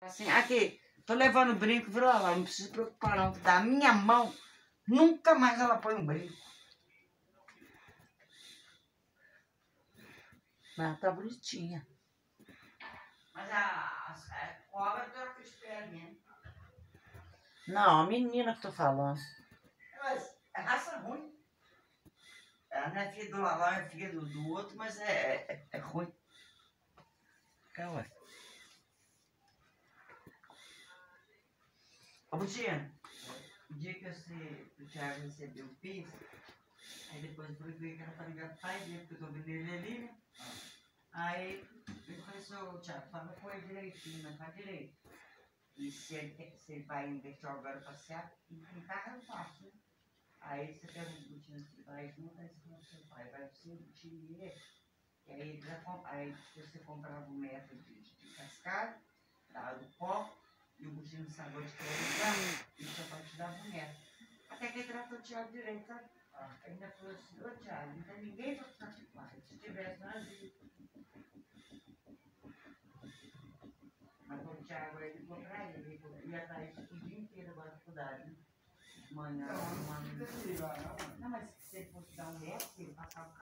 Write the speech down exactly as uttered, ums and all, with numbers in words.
Assim, aqui, tô levando brinco, virou lá, não precisa se preocupar não, da minha mão, nunca mais ela põe um brinco. Mas tá bonitinha. Mas a, a, a cobra tá esperando. Não, a menina que tô falando. Mas é raça ruim. Ela não é filha do Lalão, é filha do, do outro, mas é, é, é ruim. É, ué. Ô, Butinho, o dia que você, o Thiago recebeu o Pix, aí depois eu fui ver que ela tá ligando pro pai dele, porque eu tô vendo ele ali, né? Aí ele falou, ô Thiago, fala com ele direitinho, mas faz direito. E se ele, se ele vai investir agora passear, em carro é fácil, né? Aí você pega o Butinho assim, vai junto, aí você fala pro seu pai, vai pro seu Butinho e ele. E aí, ele já, aí você comprava um metro de, de cascalho, dava do pó, e o Butinho sabor de querer e o seu pai te dava um metro. Até que ele tratou o Thiago direito, sabe? Ah, ainda falou assim, ô Thiago, não tem ninguém pra ficar com pai. Se tivesse nós, mas o Thiago aí ligou pra ele, ele ia estar o dia inteiro agora na faculdade, né? Manhã, não, manhã. Não, mas se ele fosse dar um metro, ele passava